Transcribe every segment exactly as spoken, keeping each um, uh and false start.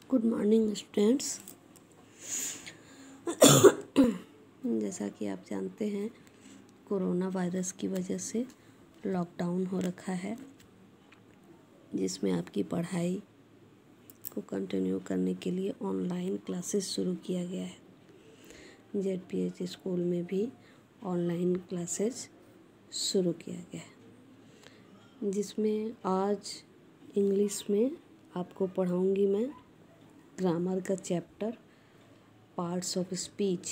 Good morning students. जैसा कि आप जानते हैं, कोरोना वायरस की वजह से लॉकडाउन हो रखा है, जिसमें आपकी पढ़ाई को कंटिन्यू करने के लिए ऑनलाइन क्लासेस शुरू किया गया है। जेड पी एच स्कूल में भी ऑनलाइन क्लासेस शुरू किया गया है, जिसमें आज इंग्लिश में आपको पढ़ाऊंगी मैं ग्रामर का चैप्टर पार्ट्स ऑफ स्पीच,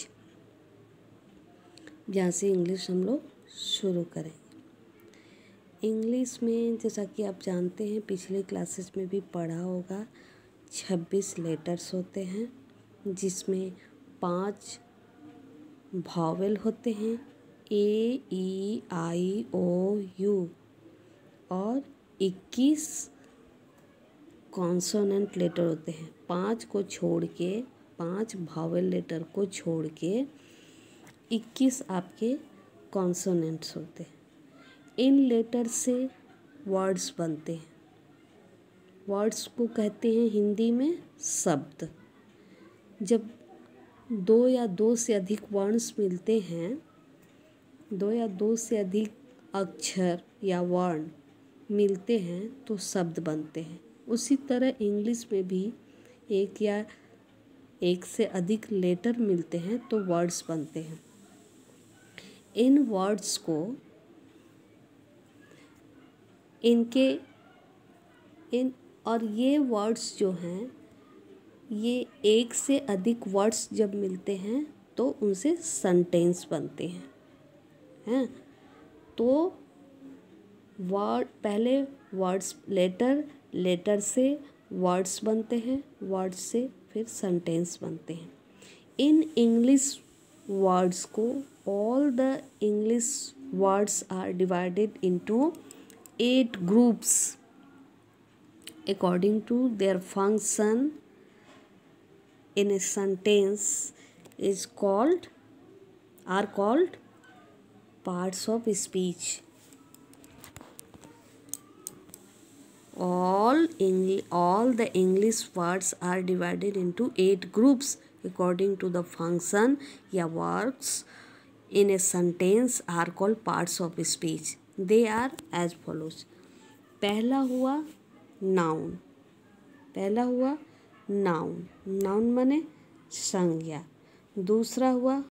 जहाँ से इंग्लिश हम लोग शुरू करेंगे। इंग्लिश में जैसा कि आप जानते हैं, पिछले क्लासेस में भी पढ़ा होगा, छब्बीस लेटर्स होते हैं, जिसमें पांच भावेल होते हैं, ए ई आई ओ यू, और इक्कीस कॉन्सोनेंट लेटर होते हैं। पांच को छोड़ के, पांच भावेल लेटर को छोड़ के इक्कीस आपके कॉन्सोनेंट्स होते हैं। इन लेटर से वर्ड्स बनते हैं। वर्ड्स को कहते हैं हिंदी में शब्द। जब दो या दो से अधिक वर्ड्स मिलते हैं, दो या दो से अधिक अक्षर या वर्ण मिलते हैं तो शब्द बनते हैं। उसी तरह इंग्लिश में भी एक या एक से अधिक लेटर मिलते हैं तो वर्ड्स बनते हैं। इन वर्ड्स को इनके इन और ये वर्ड्स जो हैं, ये एक से अधिक वर्ड्स जब मिलते हैं तो उनसे सेंटेंस बनते हैं हैं तो वर्ड पहले वर्ड्स लेटर लेटर से वर्ड्स बनते हैं, वर्ड्स से फिर सेंटेंस बनते हैं। इन इंग्लिश वर्ड्स को all the English words are divided into eight groups according to their function in a sentence is called are called parts of speech. All English, all the English words are divided into eight groups according to the function या words in a sentence are called parts of speech. They are as follows. पहला हुआ noun. पहला हुआ noun. Noun माने संज्ञा। दूसरा हुआ